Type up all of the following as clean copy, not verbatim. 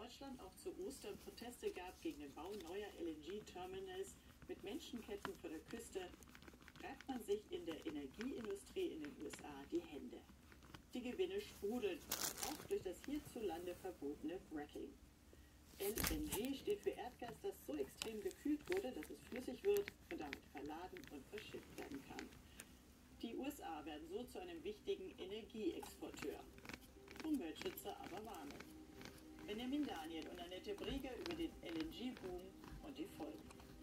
Deutschland auch zu Ostern Proteste gab gegen den Bau neuer LNG-Terminals mit Menschenketten vor der Küste, reibt man sich in der Energieindustrie in den USA die Hände. Die Gewinne sprudeln, auch durch das hierzulande verbotene Fracking. LNG steht für Erdgas, das so extrem gekühlt wurde, dass es flüssig wird und damit verladen und verschifft werden kann. Die USA werden so zu einem wichtigen Energieexporteur. Umweltschützer aber warnen. Benjamin Daniel und Annette Brieger über den LNG-Boom und die Folgen.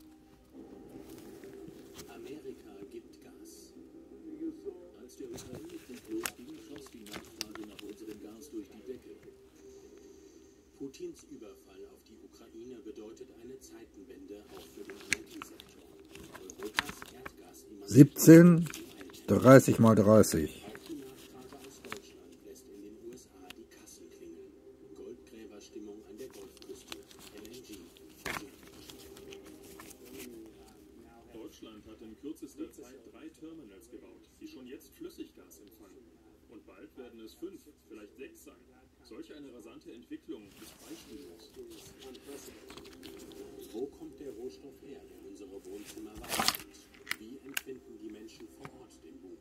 Amerika gibt Gas. Als der Ukraine-Krieg losging, schoss die Nachfrage nach unserem Gas durch die Decke. Putins Überfall auf die Ukraine bedeutet eine Zeitenwende auch für den Energiesektor. Europas Erdgas 17, 30 mal 30. Auch die Nachfrage aus Deutschland lässt in den USA die Kassen klingeln. Goldgräberstimmung an der Golfküste. LNG. Deutschland hat in kürzester Zeit 3 Terminals gebaut, die schon jetzt Flüssiggas empfangen. Und bald werden es 5, vielleicht 6 sein. Solch eine rasante Entwicklung ist beispiellos. Wo kommt der Rohstoff her, der unsere Wohnzimmer warm hält? Wie empfinden die Menschen vor Ort den Boom?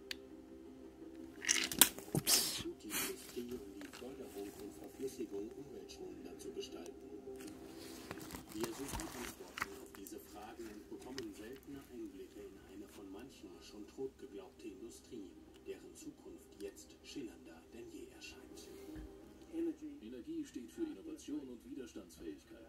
Tut die Industrie, um die Förderung und Verflüssigung umweltschonender zu gestalten? Wir suchen Antworten auf diese Fragen und bekommen seltene Einblicke in eine von manchen schon tot geglaubte Industrie, deren Zukunft jetzt schillernder denn je erscheint. Energie steht für Innovation und Widerstandsfähigkeit.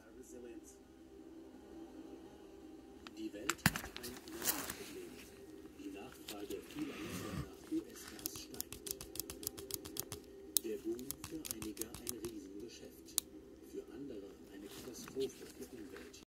Die Welt hat ein Energieproblem. Die Nachfrage vieler Länder nach US-Gas steigt. Der Boom für einige ein Riesengeschäft, für andere eine Katastrophe für Umwelt.